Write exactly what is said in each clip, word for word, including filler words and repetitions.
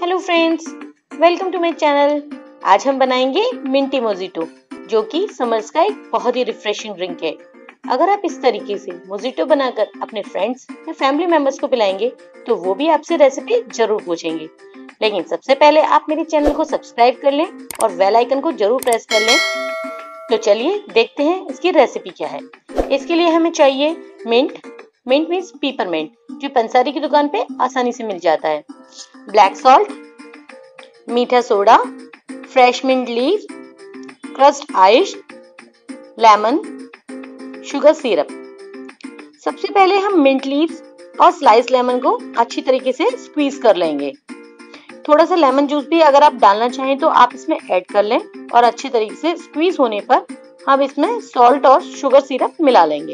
Hello friends, welcome to my channel. आज हम बनाएंगे मिंटी मोजिटो, जो कि समर्स का एक बहुत ही रिफ्रेशिंग ड्रिंक है। अगर आप इस तरीके से मोजिटो बनाकर अपने फ्रेंड्स या फैमिली मेंबर्स को पिलाएंगे तो वो भी आपसे रेसिपी जरूर पूछेंगे। लेकिन सबसे पहले आप मेरे चैनल को सब्सक्राइब कर लें और बेल आइकन को जरूर प्रेस कर लें। तो चलिए देखते हैं इसकी रेसिपी क्या है। इसके लिए हमें चाहिए मिंट। मिंट मीन्स पीपरमिंट, जो पंसारी की दुकान पे आसानी से मिल जाता है। ब्लैक सॉल्ट, मीठा soda, fresh mint leaf, crushed ice, lemon, sugar syrup. सबसे पहले हम मिंट लीव्स और स्लाइस लेमन को अच्छी तरीके से स्क्वीज कर लेंगे। थोड़ा सा लेमन जूस भी अगर आप डालना चाहें तो आप इसमें ऐड कर लें और अच्छी तरीके से स्क्वीज होने पर हम इसमें सॉल्ट और शुगर सिरप मिला लेंगे।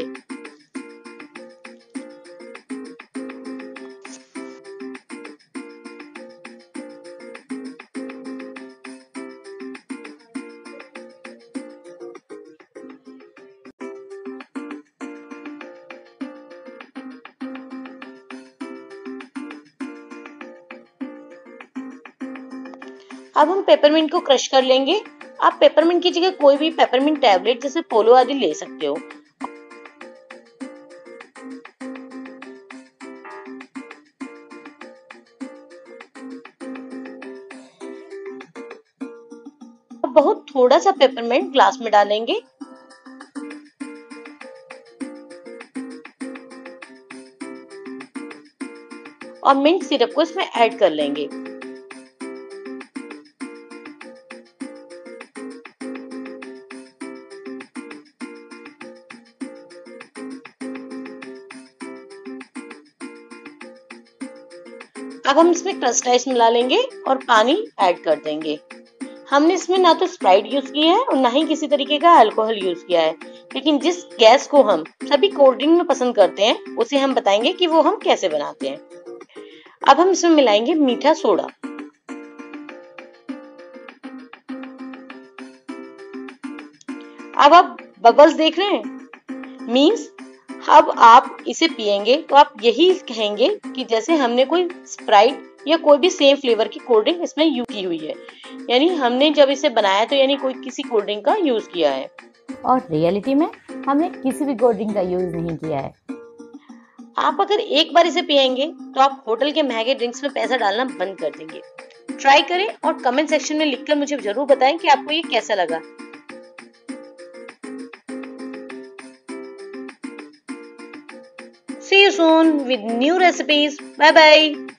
अब हम पेपरमिंट को क्रश कर लेंगे। आप पेपरमिंट की जगह कोई भी पेपरमिंट टैबलेट जैसे पोलो आदि ले सकते हो। अब बहुत थोड़ा सा पेपरमिंट ग्लास में डालेंगे और मिंट सिरप को इसमें ऐड कर लेंगे। अब हम इसमें क्रस्ड आइस मिला लेंगे और पानी ऐड कर देंगे। हमने इसमें ना तो स्प्राइट यूज की है और ना ही किसी तरीके का अल्कोहल यूज किया है, लेकिन जिस गैस को हम सभी कोल्ड ड्रिंक में पसंद करते हैं उसे हम बताएंगे कि वो हम कैसे बनाते हैं। अब हम इसमें मिलाएंगे मीठा सोडा। अब आप बबल्स देख रहे हैं, मीन्स अब आप इसे पिएंगे तो आप यही कहेंगे कि जैसे हमने कोई स्प्राइट या कोई भी सेम फ्लेवर की कोल्ड ड्रिंक इसमें यूज की हुई है, यानी हमने जब इसे बनाया तो यानी कोई किसी कोल्ड ड्रिंक का यूज किया है और रियलिटी में हमने किसी भी कोल्ड ड्रिंक का यूज नहीं किया है। आप अगर एक बार इसे पिएंगे तो आप होटल के महंगे ड्रिंक्स में पैसा डालना बंद कर देंगे। ट्राई करें और कमेंट सेक्शन में लिखकर मुझे जरूर बताएं कि आपको ये कैसा लगा। See you soon with new recipes. Bye bye.